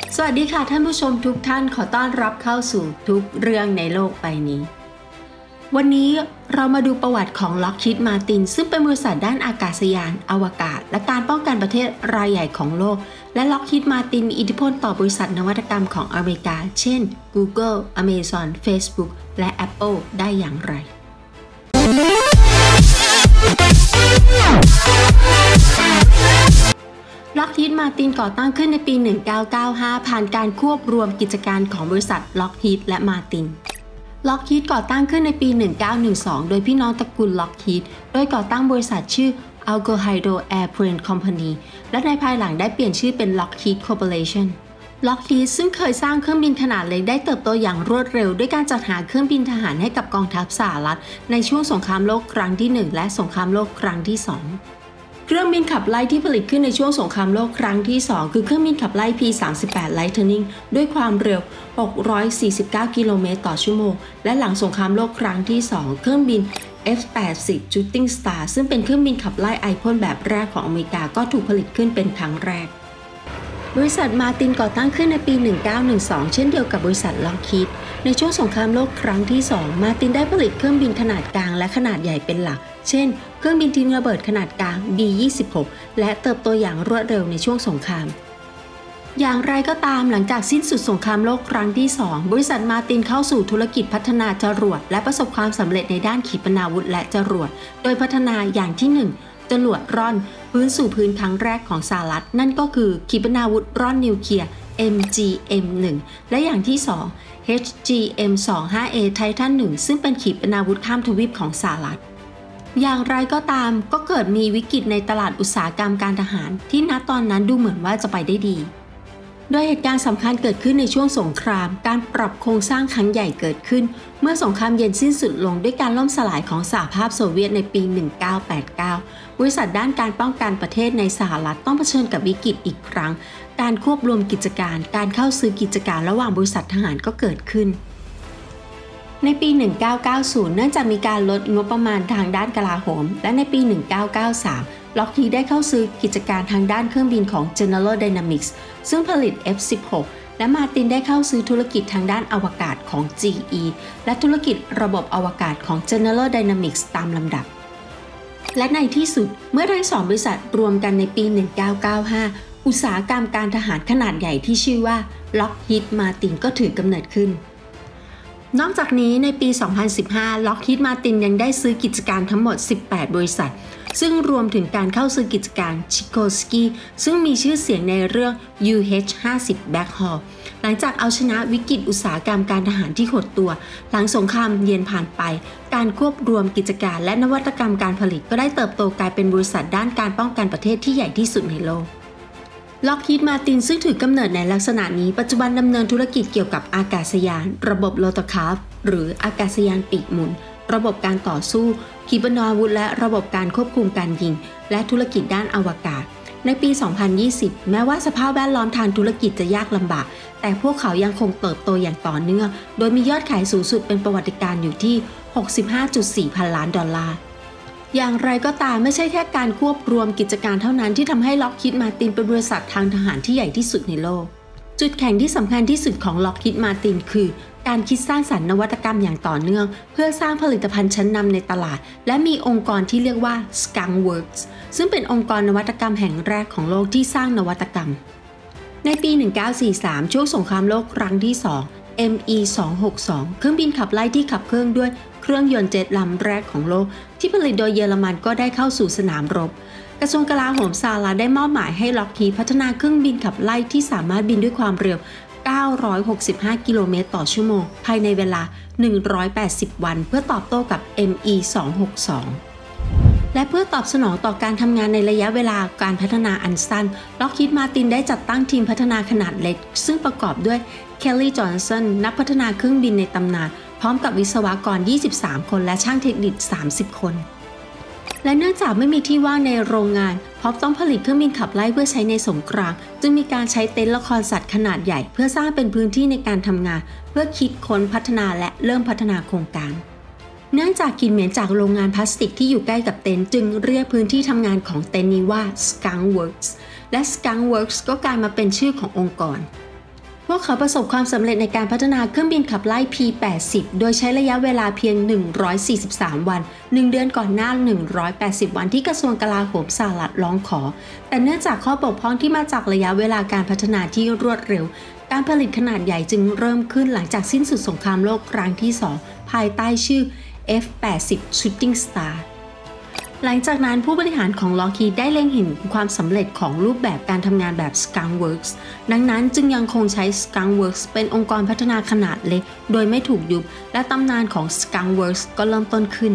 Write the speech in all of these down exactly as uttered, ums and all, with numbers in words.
สวัสดีค่ะท่านผู้ชมทุกท่านขอต้อนรับเข้าสู่ทุกเรื่องในโลกใบนี้วันนี้เรามาดูประวัติของ Lockheed Martin ซึ่งเป็นบริษัทด้านอากาศยานอวกาศและการป้องกันประเทศรายใหญ่ของโลกและ Lockheed Martin มีอิทธิพลต่อบริษัทนวัตกรรมของอเมริกาเช่น Google, Amazon, Facebook และ Apple ได้อย่างไรLockheed Martin ก่อตั้งขึ้นในปี หนึ่งพันเก้าร้อยเก้าสิบห้า ผ่านการควบรวมกิจการของบริษัท Lockheed และ Martin Lockheed ก่อตั้งขึ้นในปี หนึ่งพันเก้าร้อยสิบสอง โดยพี่น้องตระกูล Lockheed โดยก่อตั้งบริษัทชื่อ Al-Ghohydro Airplane Company และในภายหลังได้เปลี่ยนชื่อเป็น Lockheed Corporation Lockheed ซึ่งเคยสร้างเครื่องบินขนาดเล็กได้เติบโตอย่างรวดเร็วด้วยการจัดหาเครื่องบินทหารให้กับกองทัพสหรัฐในช่วงสงครามโลกครั้งที่ หนึ่ง และสงครามโลกครั้งที่ สองเครื่องบินขับไล่ที่ผลิตขึ้นในช่วงสงครามโลกครั้งที่ สอง คือเครื่องบินขับไล่ พี สามสิบแปด Lightning ด้วยความเร็ว หกร้อยสี่สิบเก้า กิโลเมตรต่อชั่วโมงและหลังสงครามโลกครั้งที่ สอง เครื่องบิน เอฟ แปดสิบ Shooting Star ซึ่งเป็นเครื่องบินขับไล่ไอพ่นแบบแรกของอเมริกาก็ถูกผลิตขึ้นเป็นครั้งแรกบริษัทมาตินก่อตั้งขึ้นในปี หนึ่งพันเก้าร้อยสิบสอง เช่นเดียวกับบริษัท Lockheed ในช่วงสงครามโลกครั้งที่ สอง มาตินได้ผลิตเครื่องบินขนาดกลางและขนาดใหญ่เป็นหลักเช่นเครื่องบินทิ้งระเบิดขนาดกลาง บี ยี่สิบหก และเติบโตอย่างรวดเร็วในช่วงสงครามอย่างไรก็ตามหลังจากสิ้นสุดสงครามโลกครั้งที่ สอง บริษัทมาตินเข้าสู่ธุรกิจพัฒนาจรวดและประสบความสำเร็จในด้านขีปนาวุธและจรวดโดยพัฒนาอย่างที่ หนึ่งจรวดร่อนพื้นสู่พื้นครั้งแรกของสหรัฐนั่นก็คือขีปนาวุธร่อนนิวเคลียร์ เอ็ม จี เอ็ม หนึ่ง และอย่างที่ สอง เอช จี เอ็ม ยี่สิบห้า เอ Titan หนึ่ง ซึ่งเป็นขีปนาวุธข้ามทวีปของสหรัฐอย่างไรก็ตามก็เกิดมีวิกฤตในตลาดอุตสาหกรรมการทหารที่ณตอนนั้นดูเหมือนว่าจะไปได้ดีโดยเหตุการณ์สำคัญเกิดขึ้นในช่วงสงครามการปรับโครงสร้างครั้งใหญ่เกิดขึ้นเมื่อสงครามเย็นสิ้นสุดลงด้วยการล่มสลายของสหภาพโซเวียตในปี หนึ่งพันเก้าร้อยแปดสิบเก้า บริษัทด้านการป้องกันประเทศในสหรัฐต้องเผชิญกับวิกฤตอีกครั้งการควบรวมกิจการการเข้าซื้อกิจการระหว่างบริษัททหารก็เกิดขึ้นในปี หนึ่งพันเก้าร้อยเก้าสิบ เนื่องจากมีการลดงบประมาณทางด้านกลาโหมและในปี หนึ่งพันเก้าร้อยเก้าสิบสาม Lockheed ได้เข้าซื้อกิจการทางด้านเครื่องบินของ General Dynamics ซึ่งผลิต เอฟ สิบหก และมาตินได้เข้าซื้อธุรกิจทางด้านอวกาศของ จี อี และธุรกิจระบบอวกาศของ General Dynamics ตามลำดับและในที่สุดเมื่อทั้งสองบริษัทรวมกันในปี หนึ่งพันเก้าร้อยเก้าสิบห้า อุตสาหกรรมการทหารขนาดใหญ่ที่ชื่อว่า Lockheed Martin ก็ถือกำเนิดขึ้นนอกจากนี้ในปี สองพันสิบห้า Lockheed Martin ยังได้ซื้อกิจการทั้งหมด สิบแปด บริษัทซึ่งรวมถึงการเข้าซื้อกิจการ Sikorsky ซึ่งมีชื่อเสียงในเรื่อง ยู เอช ห้าสิบ Black Hawk หลังจากเอาชนะวิกฤตอุตสาหกรรมการทหารที่หดตัวหลังสงครามเย็นผ่านไปการควบรวมกิจการและนวัตกรรมการผลิตก็ได้เติบโตกลายเป็นบริษัทด้านการป้องกันประเทศที่ใหญ่ที่สุดในโลกLockheed Martin ซึ่งถือกำเนิดในลักษณะนี้ปัจจุบันดำเนินธุรกิจเกี่ยวกับอากาศยานระบบโรตาคราฟต์หรืออากาศยานปีกหมุนระบบการต่อสู้ขีปนาวุธและระบบการควบคุมการยิงและธุรกิจด้านอวกาศในปี สองพันยี่สิบ แม้ว่าสภาพแวดล้อมทางธุรกิจจะยากลำบากแต่พวกเขายังคงเติบโตอย่างต่อเนื่องโดยมียอดขายสูงสุดเป็นประวัติการณ์อยู่ที่ หกสิบห้าจุดสี่ พันล้านดอลลาร์อย่างไรก็ตามไม่ใช่แค่การควบรวมกิจการเท่านั้นที่ทำให้ Lockheed Martin เป็นบริษัททางทหารที่ใหญ่ที่สุดในโลกจุดแข็งที่สำคัญที่สุดของ Lockheed Martin คือการคิดสร้างสรรค์นวัตกรรมอย่างต่อเนื่องเพื่อสร้างผลิตภัณฑ์ชั้นนำในตลาดและมีองค์กรที่เรียกว่า Skunk Works ซึ่งเป็นองค์กรนวัตกรรมแห่งแรกของโลกที่สร้างนวัตกรรมในปี หนึ่งพันเก้าร้อยสี่สิบสาม ช่วงสงครามโลกครั้งที่ สอง เอ็ม อี สองหกสอง เครื่องบินขับไล่ที่ขับเครื่องด้วยเครื่องยนต์เจ็ตลำแรกของโลกที่ผลิตโดยเยอรมันก็ได้เข้าสู่สนามรบกระทรวงกลาโหมสหรัฐได้มอบหมายให้ Lockheed พัฒนาเครื่องบินขับไล่ที่สามารถบินด้วยความเร็วเก้าร้อยหกสิบห้า กิโลเมตรต่อชั่วโมงภายในเวลาหนึ่งร้อยแปดสิบวันเพื่อตอบโต้กับ เอ็ม อี สองหกสอง และเพื่อตอบสนองต่อการทำงานในระยะเวลาการพัฒนาอันสั้น Lockheed Martin ได้จัดตั้งทีมพัฒนาขนาดเล็กซึ่งประกอบด้วย Kelly Johnson นักพัฒนาเครื่องบินในตำนานพร้อมกับวิศวกร ยี่สิบสาม คนและช่างเทคนิค สามสิบ คนและเนื่องจากไม่มีที่ว่างในโรงงานเพราะต้องผลิตเครื่องบินขับไล่เพื่อใช้ในสงครามจึงมีการใช้เต็นท์ละครสัตว์ขนาดใหญ่เพื่อสร้างเป็นพื้นที่ในการทำงานเพื่อคิดค้นพัฒนาและเริ่มพัฒนาโครงการ เนื่องจากกลิ่นเหม็นจากโรงงานพลาสติกที่อยู่ใกล้กับเต็นท์จึงเรียกพื้นที่ทำงานของเต็นท์นี้ว่า Skunk Works และ Skunk Works ก็กลายมาเป็นชื่อขององค์กรวกเขาประสบความสำเร็จในการพัฒนาเครื่องบินขับไล่ พี แปดสิบ โดยใช้ระยะเวลาเพียง หนึ่งร้อยสี่สิบสาม วัน หนึ่ง เดือนก่อนหน้า หนึ่งร้อยแปดสิบ วันที่กระทรวงกลาโหมสหรัฐร้องขอ แต่เนื่องจากข้อบกพร่องที่มาจากระยะเวลาการพัฒนาที่รวดเร็วการผลิตขนาดใหญ่จึงเริ่มขึ้นหลังจากสิ้นสุดสงครามโลกครั้งที่ สอง ภายใต้ชื่อ เอฟ แปดสิบ Shooting Starหลังจากนั้นผู้บริหารของ Lockheed ได้เล็งเห็นความสำเร็จของรูปแบบการทำงานแบบ Skunk Works ดังนั้นจึงยังคงใช้ Skunk Works เป็นองค์กรพัฒนาขนาดเล็กโดยไม่ถูกยุบและตำนานของ Skunk Works ก็เริ่มต้นขึ้น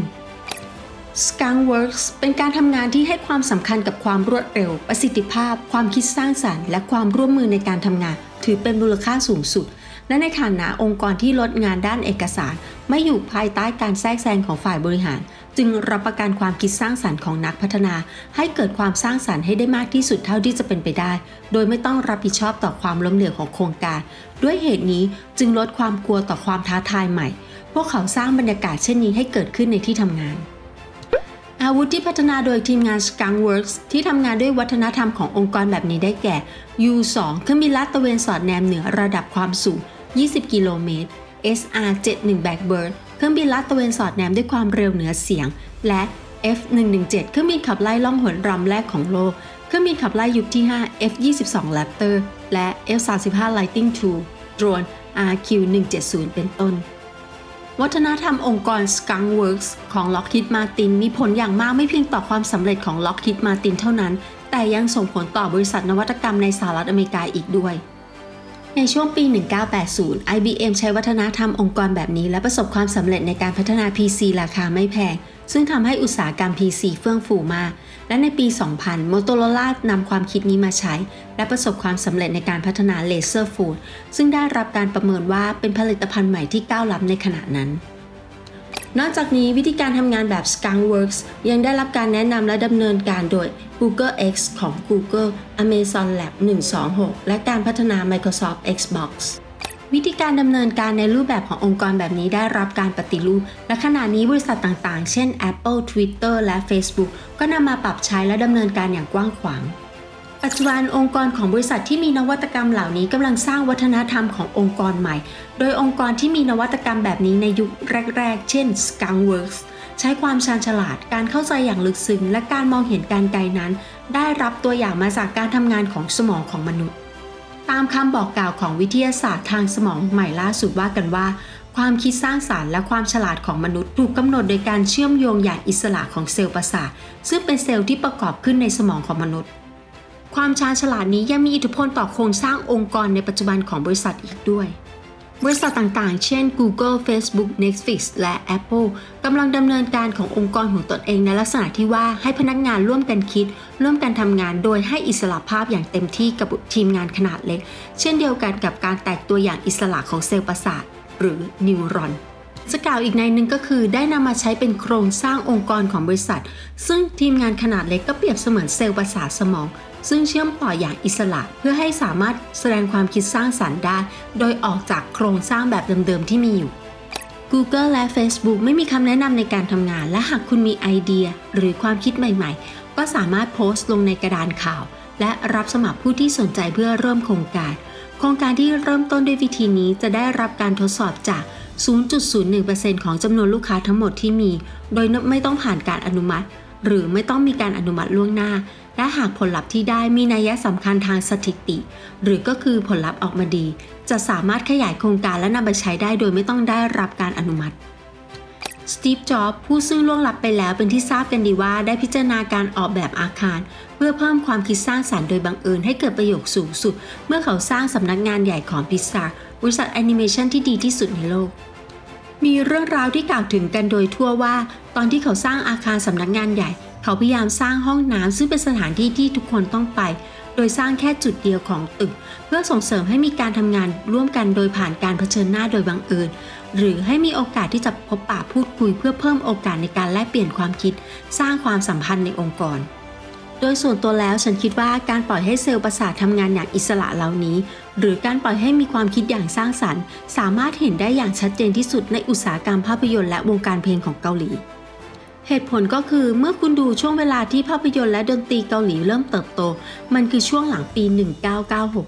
Skunk Works เป็นการทำงานที่ให้ความสำคัญกับความรวดเร็วประสิทธิภาพความคิดสร้างสรรค์และความร่วมมือในการทำงานถือเป็นมูลค่าสูงสุดและในฐานะองค์กรที่ลดงานด้านเอกสารไม่อยู่ภายใต้การแทรกแซงของฝ่ายบริหารจึงรับประกันความคิดสร้างสรรค์ของนักพัฒนาให้เกิดความสร้างสรรค์ให้ได้มากที่สุดเท่าที่จะเป็นไปได้โดยไม่ต้องรับผิดชอบต่อความล้มเหลวของโครงการด้วยเหตุนี้จึงลดความกลัวต่อความท้าทายใหม่พวกเขาสร้างบรรยากาศเช่นนี้ให้เกิดขึ้นในที่ทำงานอาวุธที่พัฒนาโดยทีมงาน Skunk Works ที่ทำงานด้วยวัฒนธรรมขององค์กรแบบนี้ได้แก่ ยู ทู เครื่องบินลาดตระเวนสอดแนมเหนือระดับความสูงยี่สิบกิโลเมตร เอส อาร์ เจ็ดสิบเอ็ด Blackbird เครื่องบินลาดตระเวนสอดแนมด้วยความเร็วเหนือเสียงและ เอฟ หนึ่งหนึ่งเจ็ด เครื่องบินขับไล่ล่องหนลำแรกของโลกเครื่องบินขับไล่ยุคที่ ห้า เอฟ ยี่สิบสอง Raptor และ เอฟ สามสิบห้า Lightning ทู โดรน อาร์ คิว หนึ่งเจ็ดศูนย์ เป็นต้นวัฒนธรรมองค์กร Skunk Works ของ Lockheed Martin มีผลอย่างมากไม่เพียงต่อความสำเร็จของ Lockheed Martin เท่านั้นแต่ยังส่งผลต่อบริษัทนวัตกรรมในสหรัฐอเมริกาอีกด้วยในช่วงปี หนึ่งเก้าแปดศูนย์ ไอ บี เอ็ม ใช้วัฒนธรรมองค์กรแบบนี้และประสบความสำเร็จในการพัฒนา พี ซี ราคาไม่แพงซึ่งทำให้อุตสาหกรรม พี ซี เฟื่องฟูมากและในปี สองพัน Motorola นำความคิดนี้มาใช้และประสบความสำเร็จในการพัฒนาเลเซอร์โฟนซึ่งได้รับการประเมินว่าเป็นผลิตภัณฑ์ใหม่ที่ก้าวล้ำในขณะนั้นนอกจากนี้วิธีการทำงานแบบ Skunk Works ยังได้รับการแนะนำและดำเนินการโดย Google X ของ Google Amazon Lab หนึ่งสองหกและการพัฒนา Microsoft Xbox วิธีการดำเนินการในรูปแบบขององค์กรแบบนี้ได้รับการปฏิรูปและขณะนี้บริษัทต่างๆเช่น Apple Twitter และ Facebook ก็นำมาปรับใช้และดำเนินการอย่างกว้างขวางปัจจุบันองค์กรของบริษัทที่มีนวัตกรรมเหล่านี้กำลังสร้างวัฒนธรรมขององค์กรใหม่โดยองค์กรที่มีนวัตกรรมแบบนี้ในยุคแรกๆเช่น Skunk Works ใช้ความชาญฉลาดการเข้าใจอย่างลึกซึ้งและการมองเห็นการไกลนั้นได้รับตัวอย่างมาจากการทำงานของสมองของมนุษย์ตามคำบอกกล่าวของวิทยาศาสตร์ทางสมองใหม่ล่าสุดว่ากันว่าความคิดสร้างสรรค์และความฉลาดของมนุษย์ถูกกำหนดโดยการเชื่อมโยงอย่างอิสระของเซลล์ประสาทซึ่งเป็นเซลล์ที่ประกอบขึ้นในสมองของมนุษย์ความชาญฉลาดนี้ยังมีอิทธิพลต่อโครงสร้างองค์กรในปัจจุบันของบริษัทอีกด้วยบริษัทต่างๆเช่น Google Facebook Netflix และ Apple กำลังดำเนินการขององค์กรของตนเองในลักษณะที่ว่าให้พนักงานร่วมกันคิดร่วมกันทำงานโดยให้อิสระภาพอย่างเต็มที่กับทีมงานขนาดเล็กเช่นเดียวกันกับการแตกตัวอย่างอิสระของเซลล์ประสาทหรือนิวรอนจะกล่าวอีกในหนึ่งก็คือได้นำมาใช้เป็นโครงสร้างองค์กรของบริษัทซึ่งทีมงานขนาดเล็กก็เปรียบเสมือนเซลล์ประสาทสมองซึ่งเชื่อมต่ออย่างอิสระเพื่อให้สามารถแสดงความคิดสร้างสรรค์ได้โดยออกจากโครงสร้างแบบเดิมๆที่มีอยู่ Google และ Facebook ไม่มีคำแนะนำในการทำงานและหากคุณมีไอเดียหรือความคิดใหม่ๆก็สามารถโพสต์ลงในกระดานข่าวและรับสมัครผู้ที่สนใจเพื่อเริ่มโครงการโครงการที่เริ่มต้นด้วยวิธีนี้จะได้รับการทดสอบจาก ศูนย์จุดศูนย์หนึ่งเปอร์เซ็นต์ ของจำนวนลูกค้าทั้งหมดที่มีโดยไม่ต้องผ่านการอนุมัติหรือไม่ต้องมีการอนุมัติล่วงหน้าและหากผลลัพธ์ที่ได้มีนัยสำคัญทางสถิติหรือก็คือผลลัพธ์ออกมาดีจะสามารถขยายโครงการและนำไปใช้ได้โดยไม่ต้องได้รับการอนุมัติสตีฟ จ็อบส์ผู้ซึ่งล่วงลับไปแล้วเป็นที่ทราบกันดีว่าได้พิจารณาการออกแบบอาคารเพื่อเพิ่มความคิดสร้างสรรค์โดยบังเอิญให้เกิดประโยชน์สูงสุดเมื่อเขาสร้างสำนักงานใหญ่ของ Pixar บริษัทแอนิเมชันที่ดีที่สุดในโลกมีเรื่องราวที่กล่าวถึงกันโดยทั่วว่าตอนที่เขาสร้างอาคารสำนักงานใหญ่เขาพยายามสร้างห้องน้ำซึ่งเป็นสถานที่ที่ทุกคนต้องไปโดยสร้างแค่จุดเดียวของตึกเพื่อส่งเสริมให้มีการทำงานร่วมกันโดยผ่านการเผชิญหน้าโดยบังเอิญหรือให้มีโอกาสที่จะพบปะพูดคุยเพื่อเพิ่มโอกาสในการแลกเปลี่ยนความคิดสร้างความสัมพันธ์ในองค์กรโดยส่วนตัวแล้วฉันคิดว่าการปล่อยให้เซลล์ประสาททำงานอย่างอิสระเหล่านี้หรือการปล่อยให้มีความคิดอย่างสร้างสรรค์สามารถเห็นได้อย่างชัดเจนที่สุดในอุตสาหกรรมภาพยนตร์และวงการเพลงของเกาหลีเหตุผลก็คือเมื่อคุณดูช่วงเวลาที่ภาพยนตร์และดนตรีเกาหลีเริ่มเติบโตมันคือช่วงหลังปีหนึ่งเก้าเก้าหก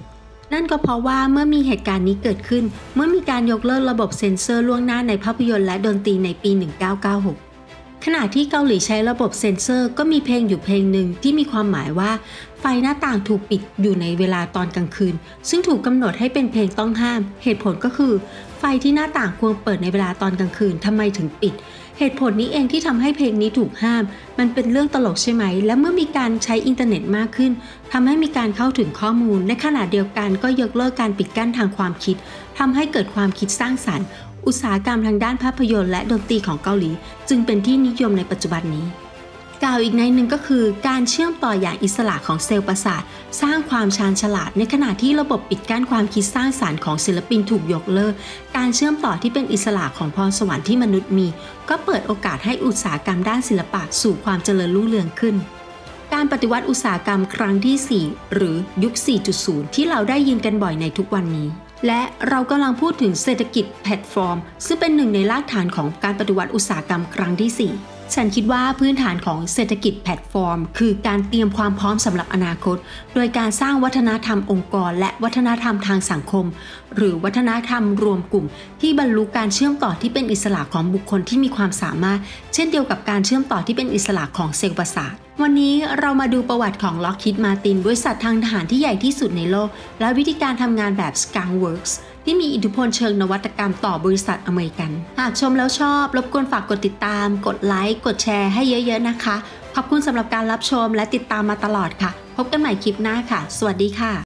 นั่นก็เพราะว่าเมื่อมีเหตุการณ์นี้เกิดขึ้นเมื่อมีการยกเลิกระบบเซ็นเซอร์ล่วงหน้าในภาพยนตร์และดนตรีในปี หนึ่งเก้าเก้าหก ขณะที่เกาหลีใช้ระบบเซ็นเซอร์ก็มีเพลงอยู่เพลงหนึ่งที่มีความหมายว่าไฟหน้าต่างถูกปิดอยู่ในเวลาตอนกลางคืนซึ่งถูกกำหนดให้เป็นเพลงต้องห้ามเหตุผลก็คือไฟที่หน้าต่างควรเปิดในเวลาตอนกลางคืนทำไมถึงปิดเหตุผลนี้เองที่ทำให้เพลงนี้ถูกห้ามมันเป็นเรื่องตลกใช่ไหมและเมื่อมีการใช้อินเทอร์เน็ตมากขึ้นทำให้มีการเข้าถึงข้อมูลในขณะเดียวกันก็ยกเลิกการปิดกั้นทางความคิดทำให้เกิดความคิดสร้างสรรค์อุตสาหกรรมทางด้านภาพยนตร์และดนตรีของเกาหลีจึงเป็นที่นิยมในปัจจุบันนี้กล่าวอีกในหนึ่งก็คือการเชื่อมต่ออย่างอิสระของเซลล์ประสาทสร้างความชาญฉลาดในขณะที่ระบบปิดกั้นความคิดสร้างสรรค์ของศิลปินถูกยกเลิกการเชื่อมต่อที่เป็นอิสระของพรสวรรค์ที่มนุษย์มีก็เปิดโอกาสให้อุตสาหกรรมด้านศิลปะสู่ความเจริญรุ่งเรืองขึ้นการปฏิวัติอุตสาหกรรมครั้งที่สี่หรือยุค สี่จุดศูนย์ ที่เราได้ยินกันบ่อยในทุกวันนี้และเรากำลังพูดถึงเศรษฐกิจแพลตฟอร์มซึ่งเป็นหนึ่งในรากฐานของการปฏิวัติอุตสาหกรรมครั้งที่สี่ฉันคิดว่าพื้นฐานของเศรษฐกิจแพลตฟอร์มคือการเตรียมความพร้อมสำหรับอนาคตโดยการสร้างวัฒนธรรมองค์กรและวัฒนธรรมทางสังคมหรือวัฒนธรรมรวมกลุ่มที่บรรลุการเชื่อมต่อที่เป็นอิสระของบุคคลที่มีความสามารถเช่นเดียวกับการเชื่อมต่อที่เป็นอิสระของเซลล์ประสาทวันนี้เรามาดูประวัติของ Lockheed Martin บริษัททางทหารที่ใหญ่ที่สุดในโลกและวิธีการทำงานแบบ Skunk Works ที่มีอิทธิพลเชิงนวัตกรรมต่อบริษัทอเมริกันหากชมแล้วชอบรบกวนฝากกดติดตามกดไลค์กดแชร์ให้เยอะๆนะคะขอบคุณสำหรับการรับชมและติดตามมาตลอดค่ะพบกันใหม่คลิปหน้าค่ะสวัสดีค่ะ